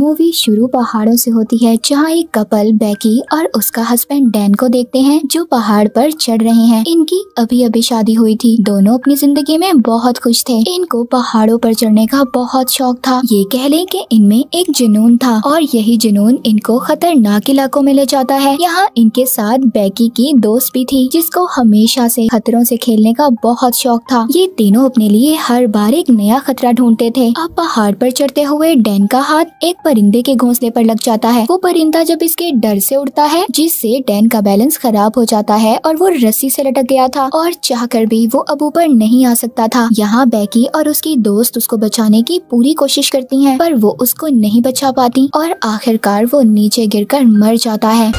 Movie शुरू पहाड़ों से होती है, जहाँ एक कपल बेकी और उसका हस्बैंड डैन को देखते हैं जो पहाड़ पर चढ़ रहे हैं। इनकी अभी अभी शादी हुई थी। दोनों अपनी जिंदगी में बहुत खुश थे। इनको पहाड़ों पर चढ़ने का बहुत शौक था। ये कह लें कि इनमें एक जुनून था और यही जुनून इनको खतरनाक इलाकों में ले जाता है। यहाँ इनके साथ बेकी की दोस्त भी थी, जिसको हमेशा से खतरों से खेलने का बहुत शौक था। ये तीनों अपने लिए हर बार एक नया खतरा ढूंढते थे। अब पहाड़ पर चढ़ते हुए डैन का हाथ एक परिंदे के घोंसले पर लग जाता है। वो परिंदा जब इसके डर से उड़ता है, जिससे डैन का बैलेंस खराब हो जाता है और वो रस्सी से लटक गया था और चाहकर भी वो अब ऊपर नहीं आ सकता था। यहाँ बेकी और उसकी दोस्त उसको बचाने की पूरी कोशिश करती हैं, पर वो उसको नहीं बचा पाती और आखिरकार वो नीचे गिरकर मर जाता है।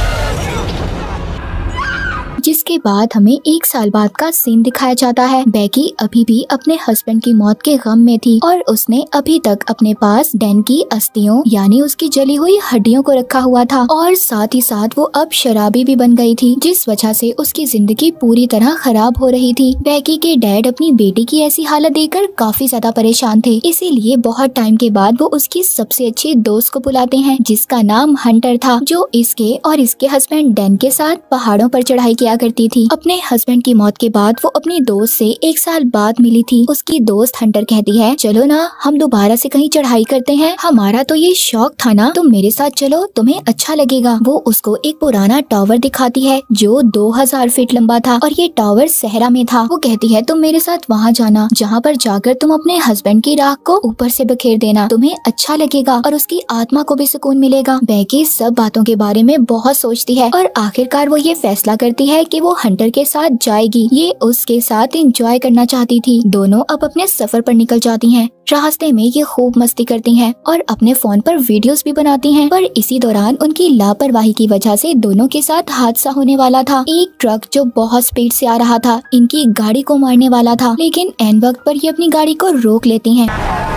जिसके बाद हमें 1 साल बाद का सीन दिखाया जाता है। बेकी अभी भी अपने हस्बैंड की मौत के गम में थी और उसने अभी तक अपने पास डैन की अस्थियों यानी उसकी जली हुई हड्डियों को रखा हुआ था और साथ ही साथ वो अब शराबी भी बन गई थी, जिस वजह से उसकी जिंदगी पूरी तरह खराब हो रही थी। बेकी के डैड अपनी बेटी की ऐसी हालत देखकर काफी ज्यादा परेशान थे, इसीलिए बहुत टाइम के बाद वो उसकी सबसे अच्छी दोस्त को बुलाते हैं, जिसका नाम हंटर था, जो इसके और इसके हस्बैंड डैन के साथ पहाड़ों पर चढ़ाई किया करती थी। अपने हस्बैंड की मौत के बाद वो अपनी दोस्त से 1 साल बाद मिली थी। उसकी दोस्त हंटर कहती है, चलो ना हम दोबारा से कहीं चढ़ाई करते हैं, हमारा तो ये शौक था ना, तुम मेरे साथ चलो, तुम्हें अच्छा लगेगा। वो उसको एक पुराना टावर दिखाती है जो 2000 फीट लंबा था और ये टावर सहरा में था। वो कहती है, तुम मेरे साथ वहाँ जाना, जहाँ पर जाकर तुम अपने हस्बैंड की राख को ऊपर से बखेर देना, तुम्हें अच्छा लगेगा और उसकी आत्मा को भी सुकून मिलेगा। बेकी सब बातों के बारे में बहुत सोचती है और आखिरकार वो ये फैसला करती है कि वो हंटर के साथ जाएगी। ये उसके साथ एंजॉय करना चाहती थी। दोनों अब अपने सफर पर निकल जाती हैं। रास्ते में ये खूब मस्ती करती हैं और अपने फोन पर वीडियोस भी बनाती हैं, पर इसी दौरान उनकी लापरवाही की वजह से दोनों के साथ हादसा होने वाला था। एक ट्रक जो बहुत स्पीड से आ रहा था इनकी गाड़ी को मारने वाला था, लेकिन एन वक्त पर ये अपनी गाड़ी को रोक लेती हैं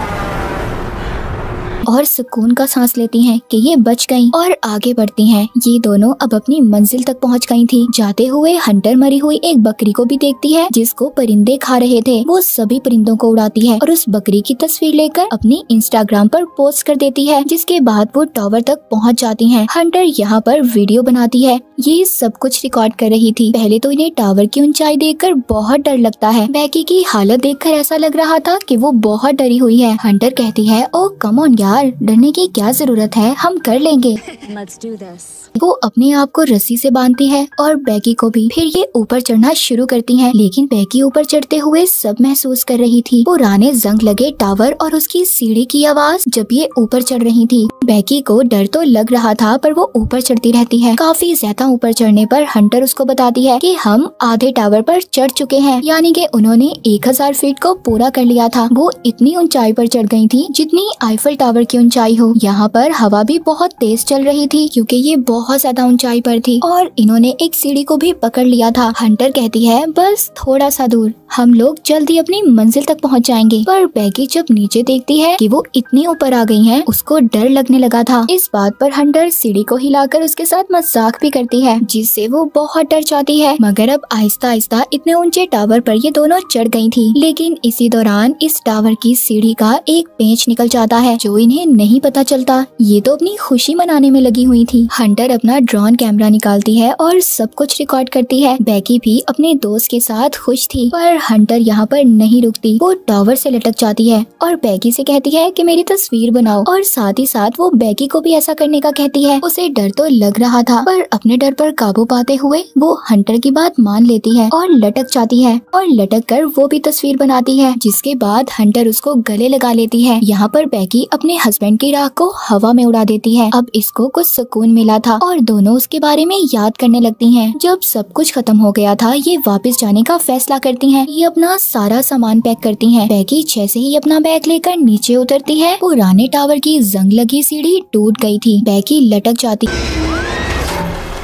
और सुकून का सांस लेती हैं कि ये बच गईं और आगे बढ़ती हैं। ये दोनों अब अपनी मंजिल तक पहुंच गई थी। जाते हुए हंटर मरी हुई एक बकरी को भी देखती है, जिसको परिंदे खा रहे थे। वो सभी परिंदों को उड़ाती है और उस बकरी की तस्वीर लेकर अपनी इंस्टाग्राम पर पोस्ट कर देती है। जिसके बाद वो टावर तक पहुंच जाती हैं। हंटर यहाँ पर वीडियो बनाती है। ये सब कुछ रिकॉर्ड कर रही थी। पहले तो इन्हें टावर की ऊंचाई देखकर बहुत डर लगता है। बेकी की हालत देखकर ऐसा लग रहा था कि वो बहुत डरी हुई है। हंटर कहती है, ओ कम ऑन यार, डरने की क्या जरूरत है, हम कर लेंगे। Let's do this. वो अपने आप को रस्सी से बांधती है और बेकी को भी। फिर ये ऊपर चढ़ना शुरू करती हैं, लेकिन बेकी ऊपर चढ़ते हुए सब महसूस कर रही थी। पुराने जंग लगे टावर और उसकी सीढ़ी की आवाज जब ये ऊपर चढ़ रही थी। बेकी को डर तो लग रहा था, पर वो ऊपर चढ़ती रहती है। काफी ज्यादा ऊपर चढ़ने पर हंटर उसको बताती है कि हम आधे टावर पर चढ़ चुके हैं, यानी कि उन्होंने 1000 फीट को पूरा कर लिया था। वो इतनी ऊंचाई पर चढ़ गई थी जितनी आईफल टावर की ऊंचाई हो। यहाँ पर हवा भी बहुत तेज चल रही थी, क्योंकि ये बहुत ज्यादा ऊंचाई पर थी और इन्होंने एक सीढ़ी को भी पकड़ लिया था। हंटर कहती है, बस थोड़ा सा दूर, हम लोग जल्दी अपनी मंजिल तक पहुंच जाएंगे। पर बेकी जब नीचे देखती है कि वो इतनी ऊपर आ गई हैं, उसको डर लगने लगा था। इस बात पर हंटर सीढ़ी को हिलाकर उसके साथ मजाक भी करती है, जिससे वो बहुत डर जाती है। मगर अब आहिस्ता आहिस्ता इतने ऊंचे टावर पर ये दोनों चढ़ गई थी। लेकिन इसी दौरान इस टावर की सीढ़ी का एक पेंच निकल जाता है, जो इन्हें नहीं पता चलता। ये तो अपनी खुशी मनाने में लगी हुई थी। हंटर अपना ड्रोन कैमरा निकालती है और सब कुछ रिकॉर्ड करती है। बेकी भी अपने दोस्त के साथ खुश थी, पर हंटर यहाँ पर नहीं रुकती। वो टावर से लटक जाती है और बेकी से कहती है कि मेरी तस्वीर बनाओ, और साथ ही साथ वो बेकी को भी ऐसा करने का कहती है। उसे डर तो लग रहा था, पर अपने डर पर काबू पाते हुए वो हंटर की बात मान लेती है और लटक जाती है और लटक कर वो भी तस्वीर बनाती है। जिसके बाद हंटर उसको गले लगा लेती है। यहाँ पर बेकी अपने हस्बैंड की राख को हवा में उड़ा देती है। अब इसको कुछ सुकून मिला था और दोनों उसके बारे में याद करने लगती हैं। जब सब कुछ खत्म हो गया था, ये वापस जाने का फैसला करती हैं। ये अपना सारा सामान पैक करती हैं। बेकी जैसे ही अपना बैग लेकर नीचे उतरती है, पुराने टावर की जंग लगी सीढ़ी टूट गई थी। बेकी लटक जाती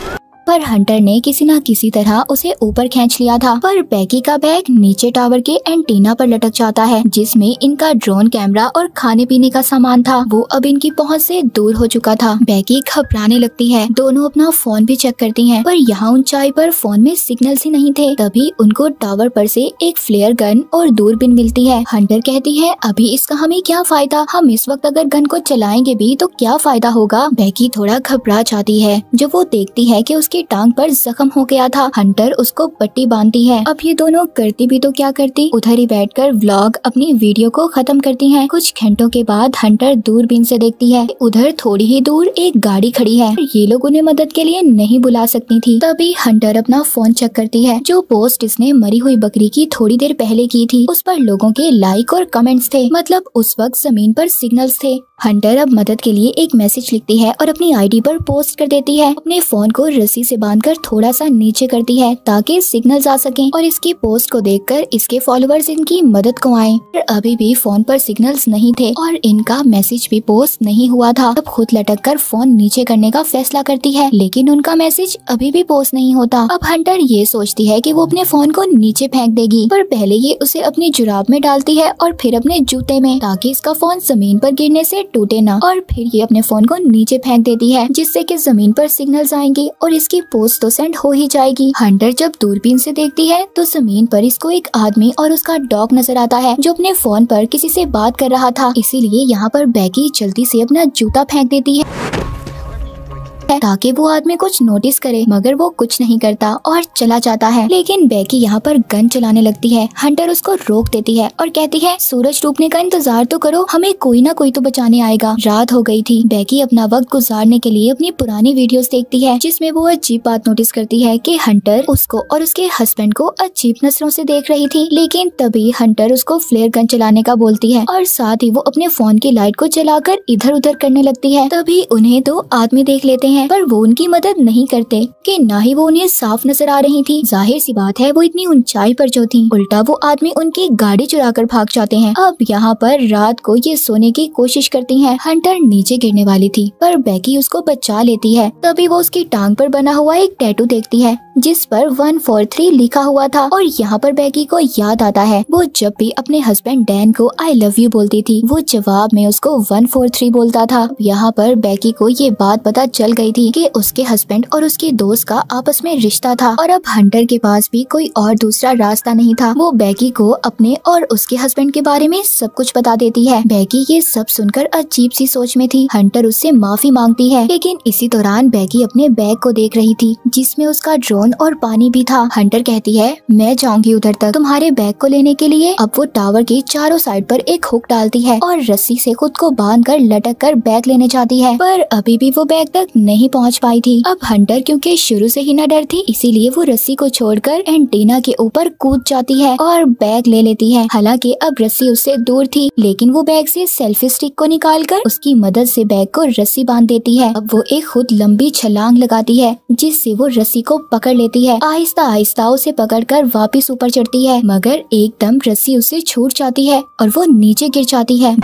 पर हंटर ने किसी न किसी तरह उसे ऊपर खींच लिया था। पर बैगी का बैग नीचे टावर के एंटीना पर लटक जाता है, जिसमें इनका ड्रोन कैमरा और खाने पीने का सामान था। वो अब इनकी पहुंच से दूर हो चुका था। बैगी घबराने लगती है। दोनों अपना फोन भी चेक करती हैं, पर यहाँ ऊंचाई पर फोन में सिग्नल्स ही नहीं थे। तभी उनको टावर पर से एक फ्लेयर गन और दूरबीन मिलती है। हंटर कहती है, अभी इसका हमें क्या फायदा, हम इस वक्त अगर गन को चलाएंगे भी तो क्या फायदा होगा। बैगी थोड़ा घबरा जाती है जब वो देखती है कि उसकी टांग पर जख्म हो गया था। हंटर उसको पट्टी बांधती है। अब ये दोनों करती भी तो क्या करती, उधर ही बैठकर व्लॉग अपनी वीडियो को खत्म करती हैं। कुछ घंटों के बाद हंटर दूरबीन से देखती है, उधर थोड़ी ही दूर एक गाड़ी खड़ी है। ये लोग उन्हें मदद के लिए नहीं बुला सकती थी। तभी हंटर अपना फोन चेक करती है। जो पोस्ट इसने मरी हुई बकरी की थोड़ी देर पहले की थी, उस पर लोगों के लाइक और कमेंट्स थे। मतलब उस वक्त जमीन पर सिग्नल्स थे। हंटर अब मदद के लिए एक मैसेज लिखती है और अपनी आईडी पर पोस्ट कर देती है। अपने फोन को रस्सी से बांधकर थोड़ा सा नीचे करती है ताकि सिग्नल्स आ सकें और इसकी पोस्ट को देखकर इसके फॉलोअर्स इनकी मदद को आए। पर अभी भी फोन पर सिग्नल्स नहीं थे और इनका मैसेज भी पोस्ट नहीं हुआ था। अब खुद लटककर फोन नीचे करने का फैसला करती है, लेकिन उनका मैसेज अभी भी पोस्ट नहीं होता। अब हंटर ये सोचती है कि वो अपने फोन को नीचे फेंक देगी, पर पहले ये उसे अपनी जुराब में डालती है और फिर अपने जूते में, ताकि इसका फोन जमीन पर गिरने से टूटे ना। और फिर ये अपने फोन को नीचे फेंक देती है, जिससे कि जमीन पर सिग्नल्स आएंगे और इसकी पोस्ट तो सेंड हो ही जाएगी। हंटर जब दूरबीन से देखती है तो जमीन पर इसको एक आदमी और उसका डॉग नजर आता है, जो अपने फोन पर किसी से बात कर रहा था। इसीलिए यहाँ पर बैगी जल्दी से अपना जूता फेंक देती है ताकि वो आदमी कुछ नोटिस करे, मगर वो कुछ नहीं करता और चला जाता है। लेकिन बैगी यहाँ पर गन चलाने लगती है। हंटर उसको रोक देती है और कहती है, सूरज डूबने का इंतजार तो करो, हमें कोई ना कोई तो बचाने आएगा। रात हो गई थी। बैगी अपना वक्त गुजारने के लिए अपनी पुरानी वीडियोस देखती है, जिसमें वो अजीब बात नोटिस करती है कि हंटर उसको और उसके हस्बैंड को अजीब नजरों से देख रही थी। लेकिन तभी हंटर उसको फ्लेयर गन चलाने का बोलती है और साथ ही वो अपने फोन की लाइट को जलाकर इधर उधर करने लगती है। तभी उन्हें दो आदमी देख लेते हैं, पर वो उनकी मदद नहीं करते कि ना ही वो उन्हें साफ नजर आ रही थी। जाहिर सी बात है वो इतनी ऊंचाई पर जो थी। उल्टा वो आदमी उनकी गाड़ी चुराकर भाग जाते हैं। अब यहाँ पर रात को ये सोने की कोशिश करती हैं। हंटर नीचे गिरने वाली थी, पर बैगी उसको बचा लेती है। तभी वो उसकी टांग पर बना हुआ एक टैटू देखती है, जिस पर 143 लिखा हुआ था। और यहाँ पर बैगी को याद आता है, वो जब भी अपने हस्बैंड डैन को आई लव यू बोलती थी, वो जवाब में उसको 143 बोलता था। यहाँ पर बैगी को ये बात पता चल गई थी कि उसके हस्बैंड और उसके दोस्त का आपस में रिश्ता था और अब हंटर के पास भी कोई और दूसरा रास्ता नहीं था। वो बैगी को अपने और उसके हस्बैंड के बारे में सब कुछ बता देती है। बैगी ये सब सुनकर अजीब सी सोच में थी। हंटर उससे माफी मांगती है, लेकिन इसी दौरान बैगी अपने बैग को देख रही थी, जिसमें उसका ड्रोन और पानी भी था। हंटर कहती है, मैं जाऊंगी उधर तक तुम्हारे बैग को लेने के लिए। अब वो टावर के चारों साइड पर एक हुक डालती है और रस्सी से खुद को बांधकर लटक कर बैग लेने जाती है, पर अभी भी वो बैग तक नहीं पहुंच पाई थी। अब हंटर क्योंकि शुरू से ही न डर थी, इसीलिए वो रस्सी को छोड़कर एंटीना के ऊपर कूद जाती है और बैग ले लेती है। हालांकि अब रस्सी उससे दूर थी, लेकिन वो बैग से सेल्फी स्टिक को निकालकर उसकी मदद से बैग को रस्सी बांध देती है। अब वो एक खुद लंबी छलांग लगाती है, जिससे वो रस्सी को पकड़ लेती है। आहिस्ता आहिस्ता उसे पकड़कर वापस ऊपर चढ़ती है, मगर एकदम रस्सी उससे छूट जाती है और वो नीचे गिर जाती है।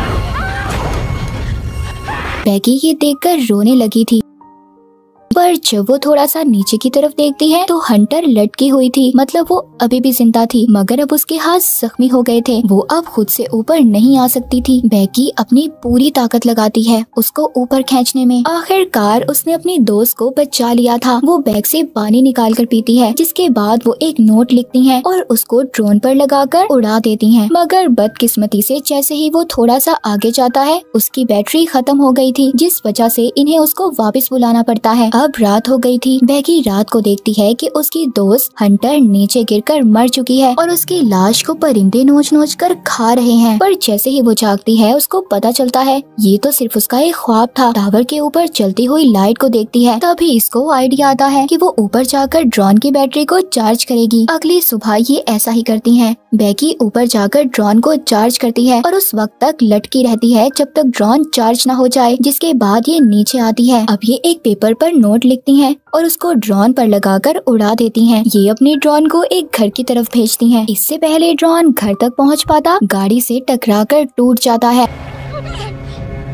बैगी ये देखकर रोने लगी थी, पर जब वो थोड़ा सा नीचे की तरफ देखती है तो हंटर लटकी हुई थी। मतलब वो अभी भी जिंदा थी, मगर अब उसके हाथ जख्मी हो गए थे। वो अब खुद से ऊपर नहीं आ सकती थी। बैगी अपनी पूरी ताकत लगाती है उसको ऊपर खींचने में। आखिरकार उसने अपनी दोस्त को बचा लिया था। वो बैग से पानी निकाल कर पीती है, जिसके बाद वो एक नोट लिखती है और उसको ड्रोन पर लगाकर उड़ा देती है। मगर बदकिस्मती से जैसे ही वो थोड़ा सा आगे जाता है, उसकी बैटरी खत्म हो गई थी, जिस वजह से इन्हें उसको वापस बुलाना पड़ता है। अब रात हो गई थी। बैगी रात को देखती है कि उसकी दोस्त हंटर नीचे गिरकर मर चुकी है और उसकी लाश को परिंदे नोच नोच कर खा रहे हैं। पर जैसे ही वो जागती है, उसको पता चलता है ये तो सिर्फ उसका एक ख्वाब था। टावर के ऊपर चलती हुई लाइट को देखती है, तभी इसको आइडिया आता है कि वो ऊपर जाकर ड्रोन की बैटरी को चार्ज करेगी। अगली सुबह ये ऐसा ही करती है। बैगी ऊपर जाकर ड्रोन को चार्ज करती है और उस वक्त तक लटकी रहती है जब तक ड्रोन चार्ज न हो जाए, जिसके बाद ये नीचे आती है। अब ये एक पेपर पर नोट लिखती हैं और उसको ड्रोन पर लगाकर उड़ा देती हैं। ये अपने ड्रोन को एक घर की तरफ भेजती हैं। इससे पहले ड्रोन घर तक पहुंच पाता, गाड़ी से टकराकर टूट जाता है।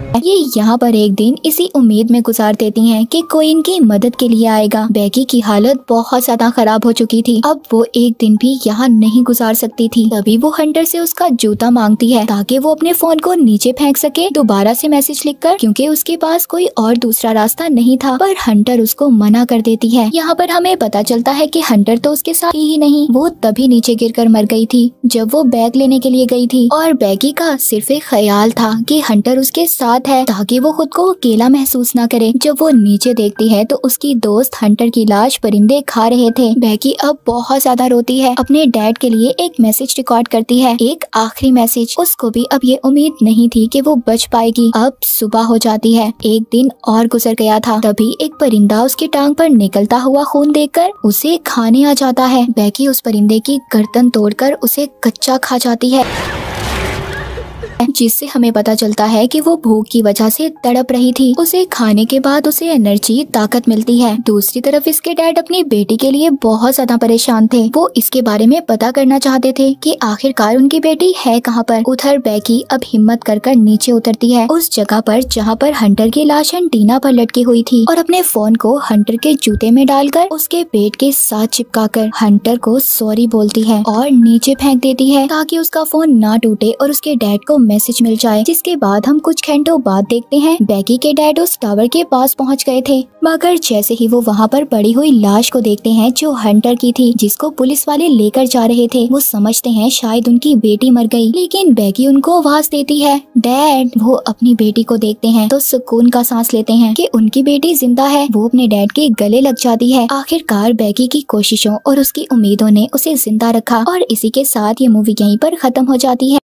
ये यहाँ पर एक दिन इसी उम्मीद में गुजार देती हैं कि कोई इनकी मदद के लिए आएगा। बेकी की हालत बहुत ज्यादा खराब हो चुकी थी, अब वो एक दिन भी यहाँ नहीं गुजार सकती थी। तभी वो हंटर से उसका जूता मांगती है ताकि वो अपने फोन को नीचे फेंक सके दोबारा से मैसेज लिखकर, क्योंकि उसके पास कोई और दूसरा रास्ता नहीं था। पर हंटर उसको मना कर देती है। यहाँ पर हमें पता चलता है कि हंटर तो उसके साथ ही नहीं, वो तभी नीचे गिरकर मर गई थी जब वो बैग लेने के लिए गई थी। और बेकी का सिर्फ एक ख्याल था कि हंटर उसके साथ है ताकि वो खुद को अकेला महसूस ना करे। जब वो नीचे देखती है तो उसकी दोस्त हंटर की लाश परिंदे खा रहे थे। बेकी अब बहुत ज्यादा रोती है, अपने डैड के लिए एक मैसेज रिकॉर्ड करती है, एक आखिरी मैसेज। उसको भी अब ये उम्मीद नहीं थी कि वो बच पाएगी। अब सुबह हो जाती है, एक दिन और गुजर गया था। तभी एक परिंदा उसकी टांग पर निकलता हुआ खून देखकर उसे खाने आ जाता है। बेकी उस परिंदे की गर्दन तोड़कर उसे कच्चा खा जाती है, जिससे हमें पता चलता है कि वो भूख की वजह से तड़प रही थी। उसे खाने के बाद उसे एनर्जी, ताकत मिलती है। दूसरी तरफ इसके डैड अपनी बेटी के लिए बहुत ज्यादा परेशान थे। वो इसके बारे में पता करना चाहते थे कि आखिरकार उनकी बेटी है कहाँ पर। उधर बेकी अब हिम्मत कर नीचे उतरती है, उस जगह पर जहाँ पर हंटर की लाश एंटीना पर लटकी हुई थी, और अपने फोन को हंटर के जूते में डालकर उसके पेट के साथ चिपकाकर हंटर को सॉरी बोलती है और नीचे फेंक देती है ताकि उसका फोन ना टूटे और उसके डैड को मैसेज मिल जाए। जिसके बाद हम कुछ घंटों बाद देखते हैं बेकी के डैड उस टावर के पास पहुंच गए थे, मगर जैसे ही वो वहां पर पड़ी हुई लाश को देखते हैं जो हंटर की थी, जिसको पुलिस वाले लेकर जा रहे थे, वो समझते हैं शायद उनकी बेटी मर गई। लेकिन बेकी उनको आवाज देती है, डैड। वो अपनी बेटी को देखते हैं तो सुकून का सांस लेते हैं कि उनकी बेटी जिंदा है। वो अपने डैड के गले लग जाती है। आखिरकार बेकी की कोशिशों और उसकी उम्मीदों ने उसे जिंदा रखा। और इसी के साथ ये मूवी यहीं पर खत्म हो जाती है।